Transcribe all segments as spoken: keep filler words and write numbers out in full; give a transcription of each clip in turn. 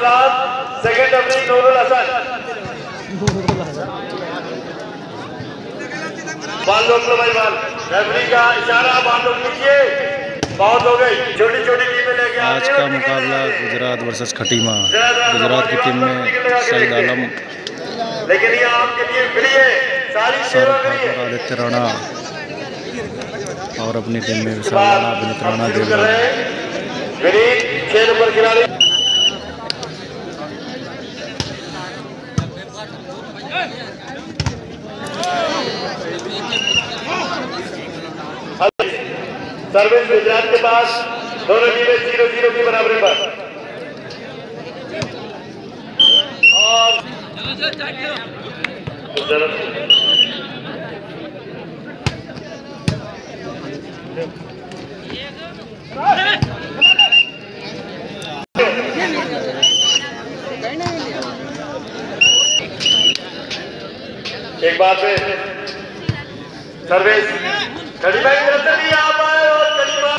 Sarfaraz, second referee Nurul Hasan. Ball रोक लो भाई, बाल रेफरी का इशारा, बाल रोक लीजिए, बहुत हो गई। छोटी छोटी टीमें लेके आज का मुकाबला गुजरात वर्सेस खटीमा। गुजरात की टीम में सईद आलम, लेकिन ये आपके लिए फ्री है, सारी सेवा फ्री है। आदित्य राणा और अपनी टीम में विशाल राणा, विनीत राणा देव रहे हैं। छह नंबर खिलाड़ी सर्विस गुजरात के पास, दोनों टीमें जीरो जीरो की बराबरी पर। और एक बात पे सर्विस खड़ी भाई तरफ से नहीं आ पाए और करीबा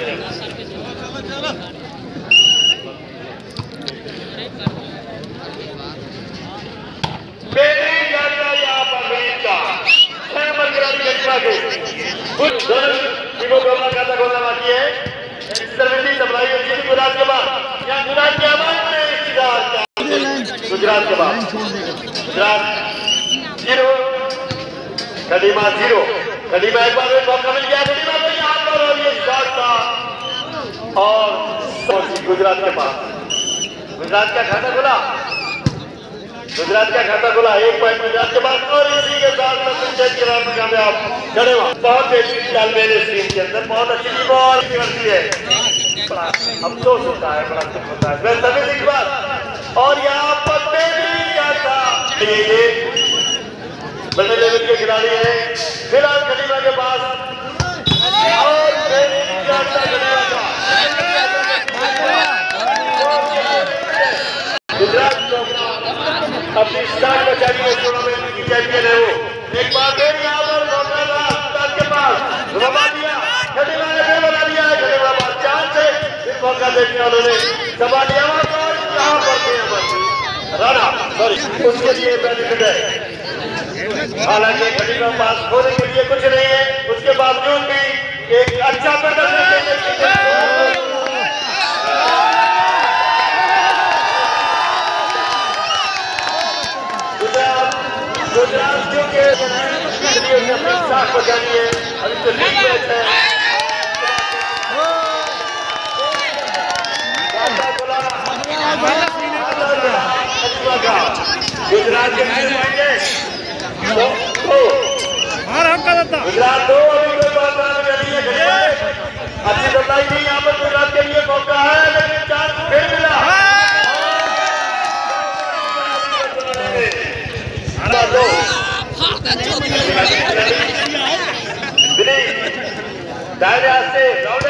बेहतरीन यात्रा यहाँ पर विनीत का छह नंबर खिलाड़ी करीबा के कुछ दोनों टीमों को अपना खाता खोलना बाकी है। सर्विस सप्लाई होती है गुजरात के बाद, यहाँ गुजरात के आवाज में गुजरात के बाद गुजरात जीरो खटीमा जीरो। खटीमा एक बार में मौका मिल गया खटीमा को यहाँ पर, और ये शॉट था और गुजरात के पास। गुजरात का खाता खुला, गुजरात का खाता खुला, एक पॉइंट गुजरात के पास। और इसी के साथ पंचायत के राउंड में कामयाब खड़े हुआ। बहुत बेहतरीन तालमेल इस टीम के अंदर, बहुत अच्छी टीम और करती है। अफसोस होता है, बड़ा दुख होता है मैं सभी की बात। और यहाँ पर क्या था, ये बड़े लेवल के खिलाड़ी हैं फिलहाल खटीमा के पास। और गुजरात अपनी स्टार बचानी है, टूर्नामेंट की चैंपियन है वो। एक बार फिर यहाँ पर मौका था गुजरात के पास, बना दिया खटीमा ने, फिर बना दिया है खटीमा पास चांस है, फिर मौका दे दिया उन्होंने, दबा दिया यहाँ पर राणा, सॉरी उसके लिए बेनिफिट है। हालांकि खटीमा पास होने के लिए कुछ नहीं है, उसके बावजूद भी एक अच्छा प्रदर्शन करने के लिए गुजरात गुजरातियों के लिए अपनी साख बचानी है। अभी तो लीग मैच है, गुजरात के गुजरात दो, अभी कोई बात नहीं है। अच्छी सप्लाई नहीं, यहाँ पर गुजरात के लिए मौका है, लेकिन चांस फिर मिला। दाहिने हाथ से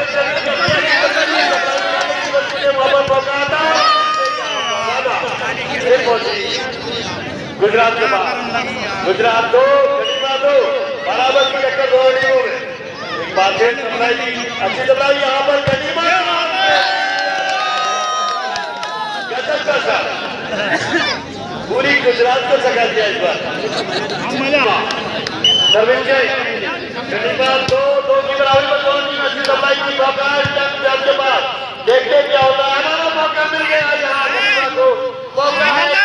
गुजरात के पास, गुजरात दो खटीमा दो, बराबर की टक्कर दो टीमों में। एक बार फिर सप्लाई, अच्छी सप्लाई यहाँ पर खटीमा, गजब का साथ पूरी गुजरात को सका दिया इस बार। सर्विस खटीमा दो दो की बराबरी पर दोनों टीम अच्छी सप्लाई की मौका है गुजरात के पास। देखते क्या होता है, हमारा मौका मिल गया यहाँ खटीमा को, मौका है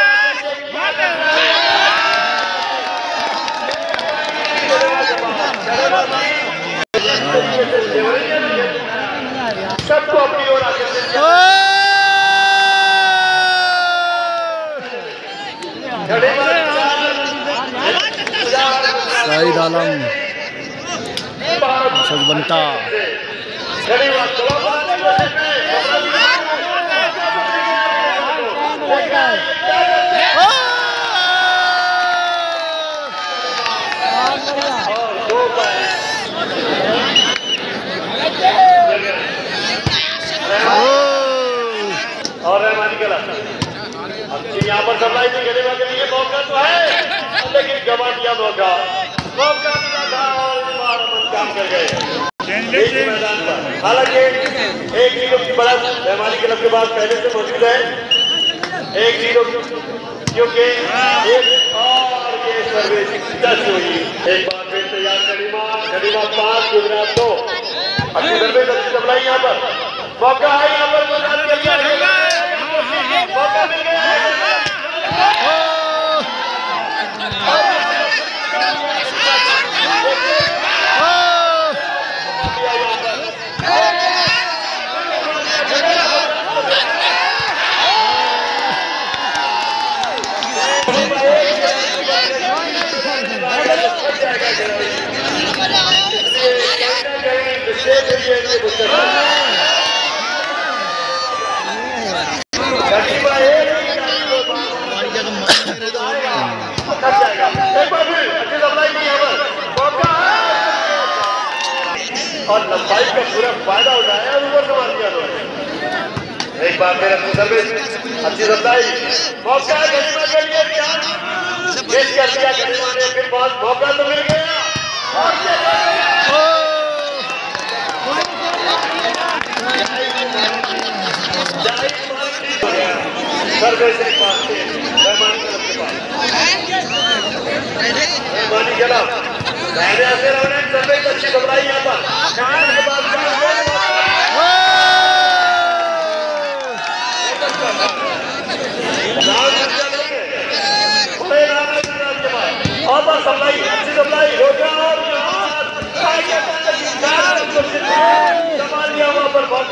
सबको अपनी ओर आकर्षित। सईद आलम, सजबंता और रहमानी कला यहाँ पर सप्लाई नहीं खटीमा के लिए मौका तो है, लेकिन गवा दिया मौका, मौका मिला था और काम कर गए मैदान पर। हालांकि एक टीम की बढ़त रहमानी क्लब के बाद पहले से मौजूद है। एक जीरो क्योंकि एक और ये सर्विस टच हुई। एक बार फिर तैयार करीमा, करीमा पांच गुजरात दो। अच्छी सर्विस, अच्छी सप्लाई यहाँ पर, मौका है यहाँ पर गुजरात के लिए, मौका मिल गया। और लंबाई का पूरा फायदा उठाया और ऊपर से मार दिया उन्होंने। एक बार फिर अच्छी सर्विस, अच्छी सप्लाई, मौका गरीमा के लिए गेट कर दिया गरीमा ने, फिर बहुत मौका तो मिल गया। सर्विस एक बार फिर रहमानी कलम के पास, रहमानी कलम पहले ऐसे रहे सर्विस अच्छी सप्लाई यहाँ पर के बाद और बार सप्लाई, अच्छी सप्लाई हो गया और संभाल लिया वहाँ पर बहुत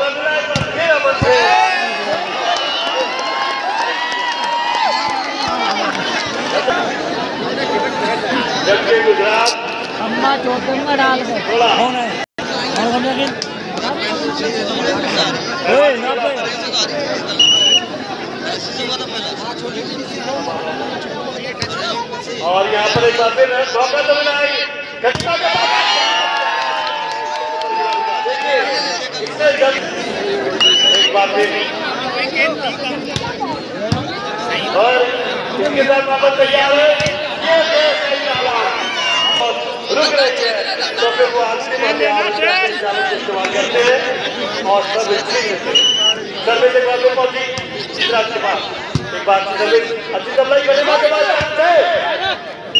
जबकि गुजरात अम्मा चौथे में डाल दे थोड़ा और यहाँ पर एक बार फिर मौका तो मिला है घटना के बाद देखिए इससे एक बार फिर और इसके साथ वापस तैयार है ये सही डाला रुक रही है तो फिर वो इस्तेमाल करते हैं और सब सर्विस एक बार पहुंची गुजरात के पास। एक बार सर्विस अच्छी सप्लाई करने के बाद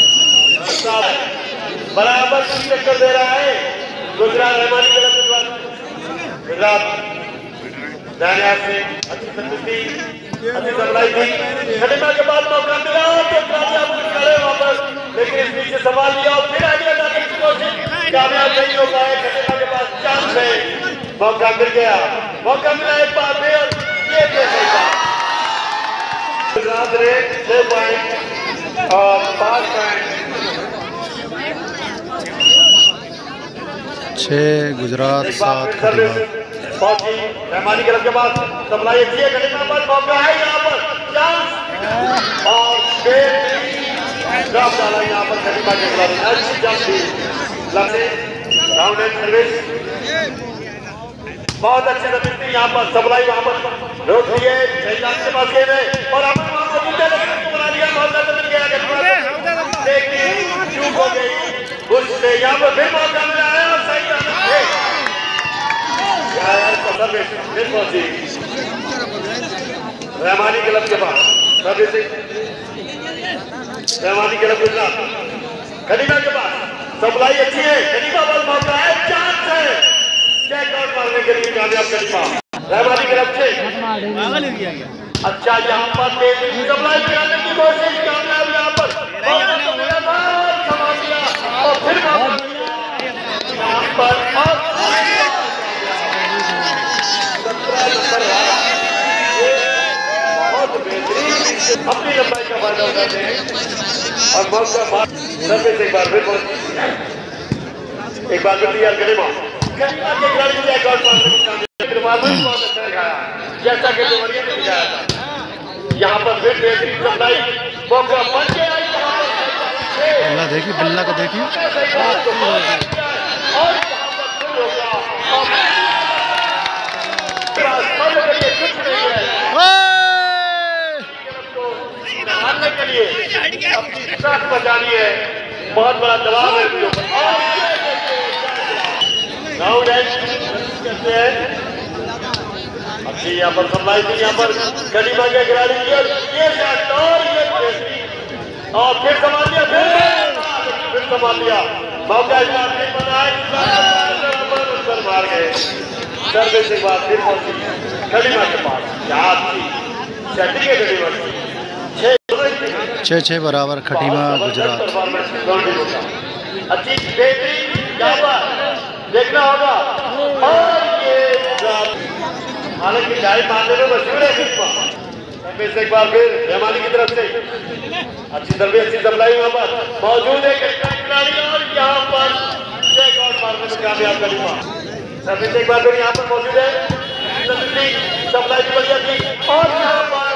बराबर टक्कर दे रहा है गुजरात रहमानी कलम के बाद। गुजरात दानिया से अच्छी संतुष्टि, अच्छी सप्लाई थी, खटीमा के बाद मौका मिला तो खड़े वापस, लेकिन इस बीच सवाल लिया और फिर आगे लगाने की कोशिश कामयाब नहीं हो पाए। खटीमा के पास चांस है, मौका मिल गया, मौका मिला एक बार में और ये कैसे गुजरात ने छह पॉइंट और पांच पॉइंट छह गुजरात सात पहुंची रहमानी कलम के पास सप्लाई अच्छी है, खटीमा पर मौका है यहाँ पर चांस और ड्रॉप डाला यहाँ पर खटीमा के खिलाड़ी अच्छी जंप थी लंबे राउंड एंड सर्विस बहुत अच्छी सर्विस थी यहाँ पर सप्लाई वहाँ पर रोक दिए के पास गए और अब बना दिया मौका तो मिल गया खटीमा लेकिन चूक हो गई उससे यहाँ पर फिर मौका मिला है और सही सर्विस फिर पहुंची रहमानी क्लब के पास सर्विसिंग रहमानी क्लब गुजरात खटीमा के पास सप्लाई अच्छी है, खटीमा पर मौका है, चांस है चेक आउट मारने के लिए कामयाब खटीमा रहमानी क्लब से अच्छा यहाँ पर सप्लाई कराने की कोशिश कामयाब यहाँ पर संभाल लिया और फिर यहाँ पर बहुत बेहतरीन अपनी लंबाई का फायदा उठाते हैं और मौका सर्विस एक बार फिर एक बार फिर तैयार करेगा खटीमा के खिलाड़ी ने एक और बहुत अच्छा दिखाया जैसा कि देवरिया ने दिखाया था। यहाँ पर फिर बेहतरीन सप्लाई मौका बन गया बल्ला देखिए बल्ला को देखिए के लिए अपनी साथ बचानी है, बहुत बड़ा दबाव है उसके ऊपर करते हैं। अच्छी यहाँ पर सप्लाई थी यहाँ पर खटीमा के खिलाड़ी की और ये और फिर संभाल लिया, फिर फिर संभाल लिया, मौका इस्लाम नहीं बनाया, सर मार गए। सर्विस के बाद फिर पहुंची खलीमा के पास, क्या थी सेटिंग है खलीमा की, छः छः बराबर खटीमा गुजरात। अच्छी बेहतरीन यहाँ पर देखना होगा। और ये हालांकि जाए मारने में मशहूर है खलीमा। से एक बार फिर रहमानी की तरफ से अच्छी तरह अच्छी सप्लाई वहाँ पर मौजूद है खिलाड़ी और यहाँ पर चेक आउट मारने में कामयाब खलीमा। सर्विस एक बार फिर यहाँ पर मौजूद है, सप्लाई की बढ़िया थी और यहाँ पर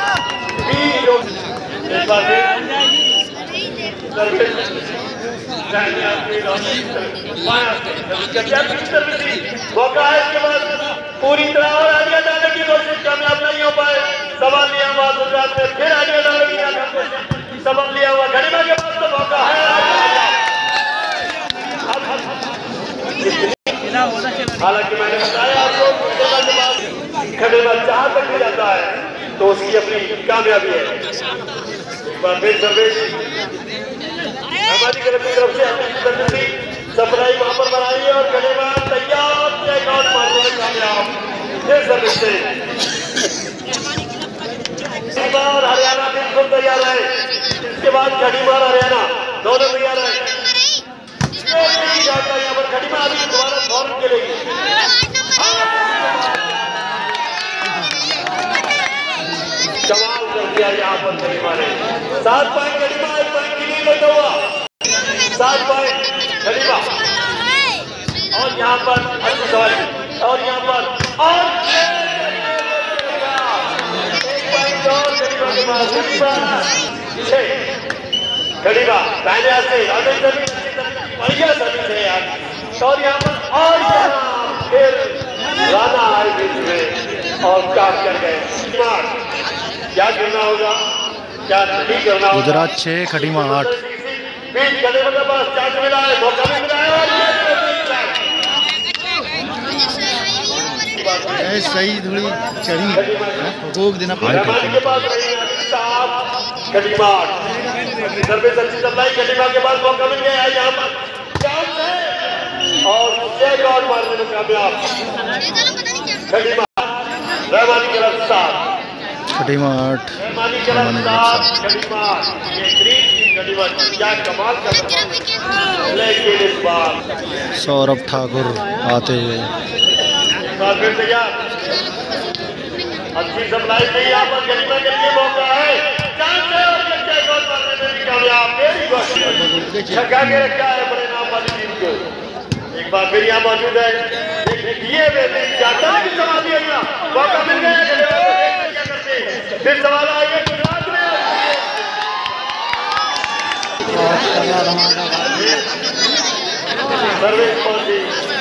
एक बार फिर सर्विस मौका है इसके बाद पूरी तरह और आगे डालने की कोशिश कामयाब नहीं हो पाए। सवाल लिया हुआ गुजरात में फिर आगे डालने की कोशिश, सवाल लिया हुआ खलीमा के पास तो मौका है। हालांकि मैंने बताया आपको खलीमा जहां तक भी जाता है तो उसकी अपनी कामयाबी है। एक बार फिर सर्विस हमारी तरफ से सप्लाई वहां पर बनाई है और खलीमा तैयार चेक आउट मारने में कामयाब। फिर सर्विस से और हरियाणा बिल्कुल तैयार है। इसके बाद खलीमा और हरियाणा दोनों तैयार है। यहाँ पर खलीमा अभी दोबारा फॉर्म खेलेगी। सवाल कर दिया यहाँ पर खलीमा ने, सात पॉइंट खलीमा, एक पॉइंट के लिए बैठा हुआ, सात पॉइंट खलीमा। और यहाँ पर अच्छी सवाल और यहाँ पर और खलीमा पहले से बढ़िया सर्विस है यार। और यहाँ पर और यहाँ फिर राना आए बीच में और काम कर गए। क्या करना होगा, क्या नहीं करना होगा। गुजरात छः खटीमा आठ। बीच खलीमा के पास चांस मिला है, मौका भी मिला है और सही थोड़ी चढ़ी रोक देना के पास खलीमा सर्विस अच्छी सप्लाई खलीमा के पास मौका मिल गया है। यहाँ पर चांस है और चेक आउट मारने में कामयाब खलीमा। रहमानी के तरफ साथ खटीमा आठ, रहमानी के तरफ साथ खलीमा। ये ग्रीन खलीमा क्या कमाल कर रहा है, लेकिन इस बार सौरभ ठाकुर आते हुए फिर तैयार, अच्छी सप्लाई नहीं। यहाँ पर खलीमा के लिए मौका है, चांस है और ये चेक आउट मारने में भी कामयाब। वेरी गुड, छक्का के रखा है बड़े नाम वाली टीम को। एक बार फिर यहाँ मौजूद है, ये बेहतरीन चाहता है कि सवाल दिया गया, मौका मिल गया खलीमा को, क्या करते फिर सवाल आएगा गुजरात में। सर्विस पहुंची,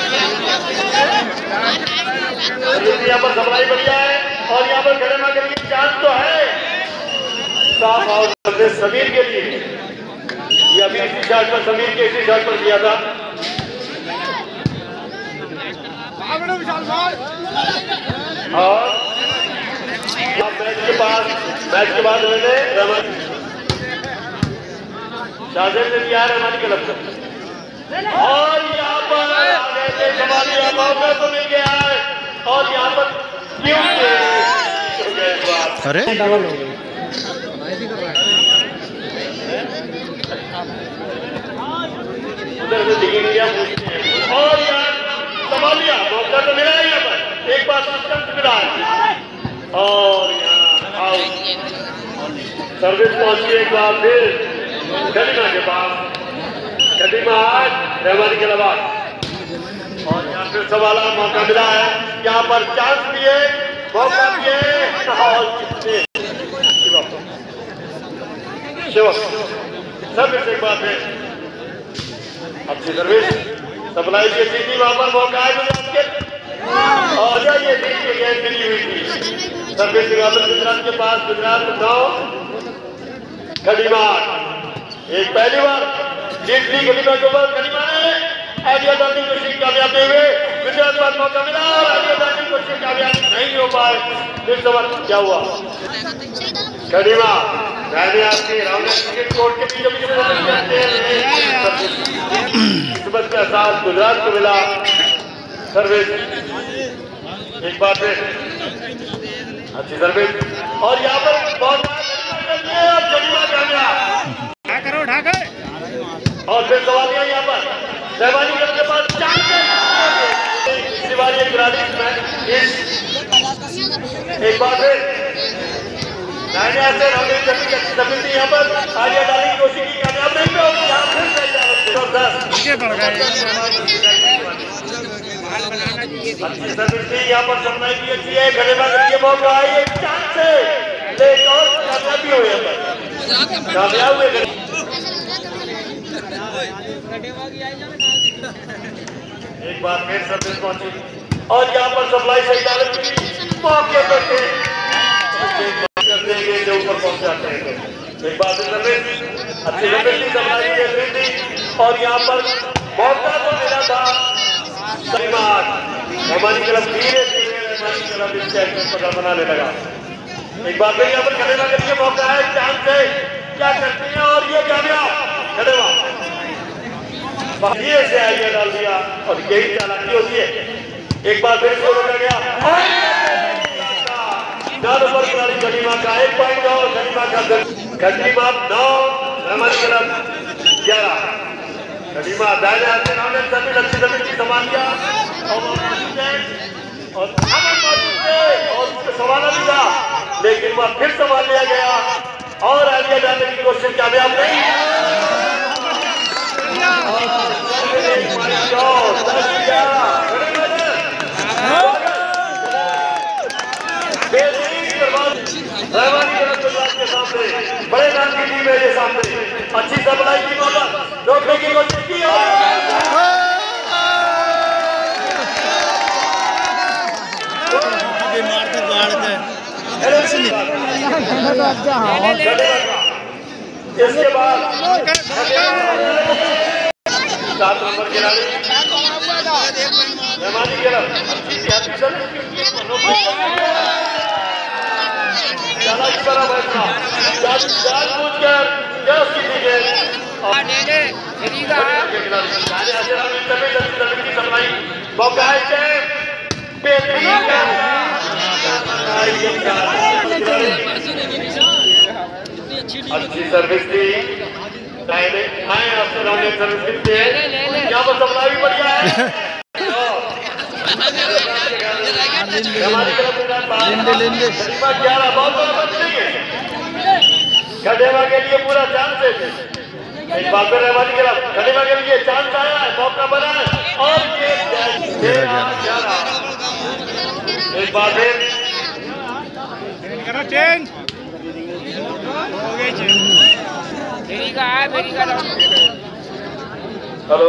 यहाँ पर सप्लाई बढ़िया है और यहाँ पर खलीमा के लिए चांस तो है साफ। और समीर के लिए ये अभी इसी शॉट पर, समीर के इसी शॉट पर किया था। और मैच के बाद मैच के बाद उन्होंने शाहजेब ने दिया है हमारी क्लब से। और यहाँ पर सवाल मौका तो मिल गया है और यहाँ पर क्यों अरे उधर से दिखेंगे और यार संभाल लिया, मौका तो मिला है यहाँ पर, एक बार सिस्टम मिला है और यहाँ आउट। सर्विस पहुंची एक बार फिर खलीमा के पास, खलीमा आज रहमानी के बाद और यहाँ फिर सवाल मौका मिला है। यहाँ पर चांस दिए, मौका दिए और कितने सर्विस एक बार फिर अच्छी सर्विस सप्लाई की अच्छी थी। वहाँ पर मौका है गुजरात के और ये बीच में गेंद मिली हुई थी। सर्विस गुजरात के पास, गुजरात नौ खलीमा एक पहली बार जीत ली खलीमा के ऊपर। खलीमा ने आगे बढ़ने की कोशिश कामयाब नहीं हुए, गुजरात पर मौका मिला और आगे बढ़ने की कोशिश कामयाब नहीं हो पाए। फिर सवाल क्या हुआ, खलीमा मैंने आपके राउंड क्रिकेट कोर्ट के बीच बीच में करते हैं सुबह का साथ गुजरात को मिला सर्विस। एक बार फिर अच्छी सर्विस और यहाँ पर बहुत करो ढाका और फिर सवालिया यहाँ पर रहमानी के पास चांस है तिवारी एक बार फिर मैंने ऐसे समिति यहाँ पर आलिया डालने की कोशिश की कामयाब नहीं होगी। यहाँ फिर अच्छी समिति यहाँ पर सप्लाई की अच्छी है घड़ेबा करके मौका है एक चांस है लेकिन और कामयाबी हुई यहाँ पर कामयाब हुए। एक बार फिर सर्विस पहुंची और यहाँ पर सप्लाई सही डालने की मौके पर थे जो ऊपर पहुंच जाते हैं। एक बार फिर सर्विस अच्छी सर्विस थी सप्लाई की थी और यहाँ पर मौका तो मिला था हमारी तरफ धीरे धीरे हमारी तरफ इस पकड़ बनाने लगा। एक बार फिर यहाँ पर खड़ेवा करके मौका है चांस है क्या करते हैं और ये कामयाब खड़ेवा ये से आइए डाल दिया और यही चालाकी होती है। एक बार फिर से रोका गया चार ओवर खिलाड़ी गनीमा का एक पॉइंट और गनीमा का गनीमा नौ हमारी तरफ ग्यारह गनीमा दायरे हाथ में नाम सभी लक्ष्य सभी की समान किया और और उसको संभाला भी था लेकिन वह फिर संभाल लिया गया और आगे जाने की कोशिश कामयाब नहीं। के सामने बड़े नाम की टीम है ये सामने अच्छी सप्लाई की मौका रोकने की कोशिश की इसके बाद सात नंबर खिलाड़ी रहमानी की तरफ जानबूझकर क्या उसकी सप्लाई मौका है अच्छी सर्विस थी आए आपसे राउंड सर्विस थी यहाँ पर सप्लाई भी बढ़िया है ग्यारह बहुत बड़ा नहीं है खडेवा के लिए पूरा चांस है। एक बार फिर रहमानी के खडेवा के लिए चांस आया है मौका बना है और ये एक बार फिर चेंज हो गई चेंज का है मेरी का हेलो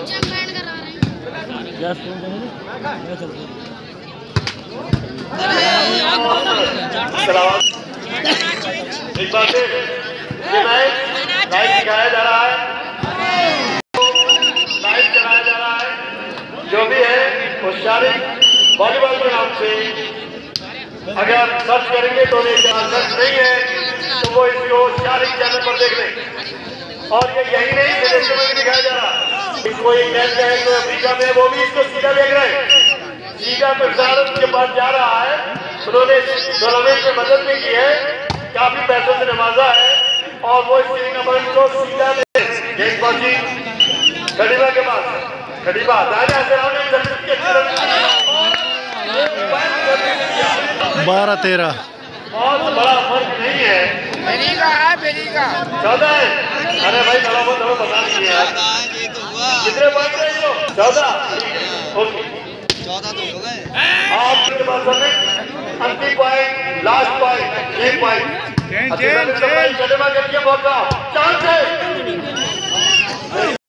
एक बार फिर ये मैच लाइव दिखाया जा रहा है लाइव चलाया जा रहा है जो भी है वो शारीरिक वॉलीबॉल के नाम से अगर सर्च करेंगे तो सर्च नहीं है तो वो इसको शारीरिक चैनल पर देख लें और ये यही नहीं विदेशों में भी दिखाया जा रहा है। कोई मैच है तो अफ्रीका में वो भी इसको सीधा देख रहे हैं सीधा प्रसारण के पास जा रहा है उन्होंने टूर्नामेंट में मदद भी की है काफी पैसों से नवाजा है और वो इस नंबर को सीधा गेंद पहुंची खडीबा के पास खडीबा बारह तेरह बहुत बड़ा फर्क नहीं है मेरी का है मेरी का चौदह है। अरे भाई थोड़ा बहुत हमें बता दीजिए यार कितने पॉइंट है इसको चौदह ओके चौदह तो हो गए आपके पास अंतिम पॉइंट लास्ट पॉइंट एक पॉइंट चेंज चेंज मौका चांस है